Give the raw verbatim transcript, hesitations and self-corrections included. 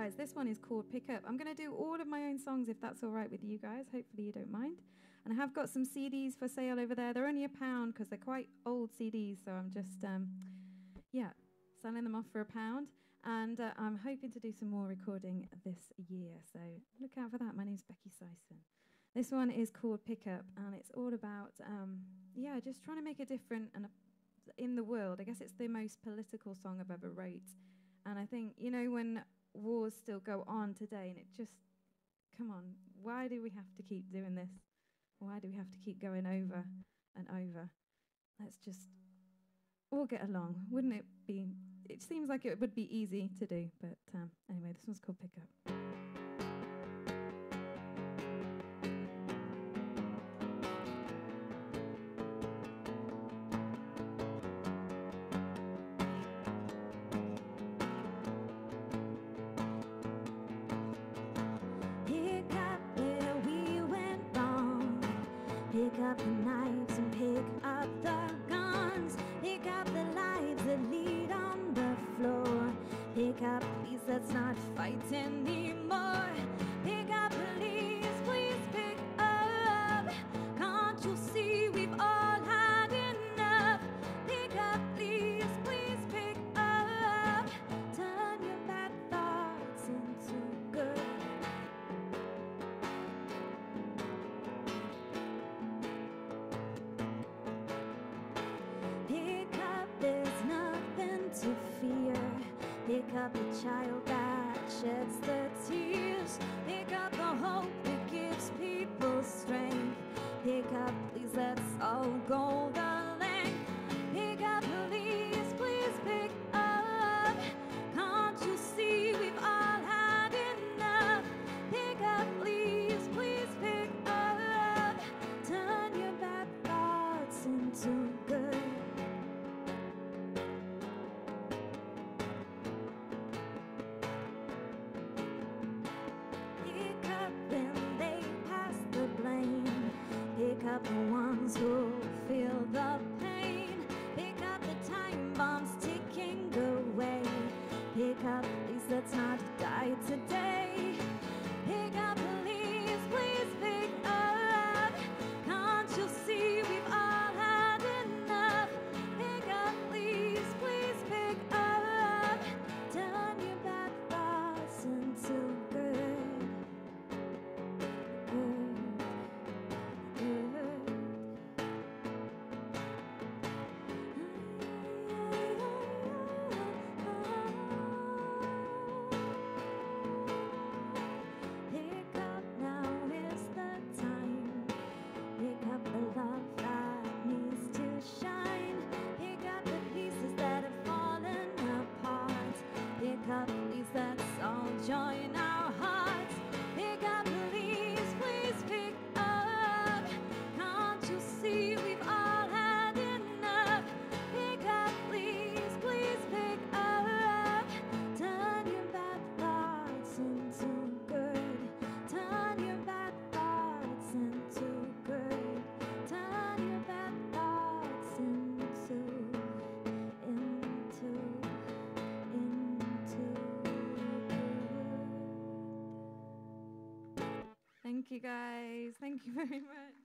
guys, this one is called Pick Up. I'm going to do all of my own songs if that's all right with you guys. Hopefully you don't mind. And I have got some C Ds for sale over there. They're only a pound because they're quite old C Ds, so I'm just, um, yeah, selling them off for a pound. And uh, I'm hoping to do some more recording this year, so look out for that. My name's Becky Syson. This one is called Pick Up, and it's all about, um, yeah, just trying to make a difference and in the world. I guess it's the most political song I've ever wrote. And I think, you know, when wars still go on today, and it just, come on, why do we have to keep doing this? Why do we have to keep going over and over? Let's just all get along. Wouldn't it be? It seems like it would be easy to do, but um, anyway, this one's called Pick Up. Pick up the knives and pick up the guns. Pick up the lives that lead on the floor. Pick up please, let's not fight anymore. Pick up please, please pick up. Can't you see we've all had enough? Pick up please, please pick up. Turn your bad thoughts into good. To fear. Pick up the child that sheds the tears. Pick up the hope that gives people strength. Pick up, please, let's all go the length. Pick up, please, please pick up. Can't you see we've all had enough? Pick up, please, please pick up. Turn your bad thoughts into good. Pick up the ones who feel the pain. Pick up the time bombs ticking away. Pick up, please, let's not die today. Pick up, please, please pick up. Can't you see we've all had enough? Pick up, please, please pick up. Turn your bad thoughts into good. Good. Let's all join our hearts. Pick up, please, please pick up. Can't you see we've all had enough? Pick up, please, please pick up. Turn your bad thoughts into good. Turn your bad thoughts into good. Turn your bad thoughts into, into, into. Thank you, guys. Thank you very much.